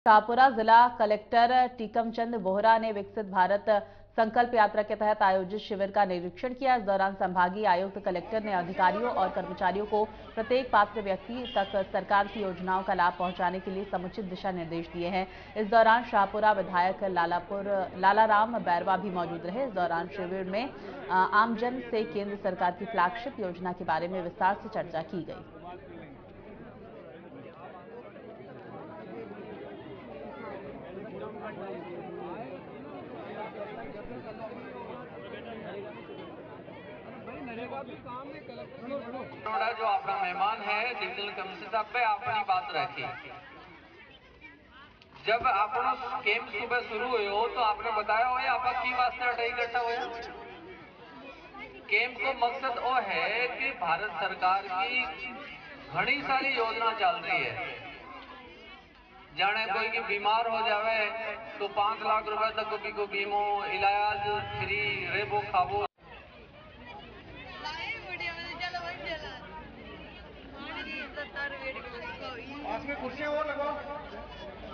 शाहपुरा जिला कलेक्टर टीकमचंद बोहरा ने विकसित भारत संकल्प यात्रा के तहत आयोजित शिविर का निरीक्षण किया। इस दौरान संभागीय आयुक्त कलेक्टर ने अधिकारियों और कर्मचारियों को प्रत्येक पात्र व्यक्ति तक सरकार की योजनाओं का लाभ पहुंचाने के लिए समुचित दिशा निर्देश दिए हैं। इस दौरान शाहपुरा विधायक लालाराम बैरवा भी मौजूद रहे। इस दौरान शिविर में आमजन से केंद्र सरकार की फ्लैगशिप योजना के बारे में विस्तार से चर्चा की गई। जो आपका मेहमान है डिविजनल कमिश्नर साहब पे अपनी बात रखी। जब आप कैंप सुबह शुरू हुए हो तो आपने बताया हो आप की वास्ते अढ़ाई इकट्ठा हुआ। कैंप को मकसद वो है कि भारत सरकार की घनी सारी योजना चल रही है। जाने कोई की बीमार हो जावे तो 5 लाख रुपए तक को बीमो, इलाज फ्री, रेबो खाबो। पास में कुर्सियां और लगाओ।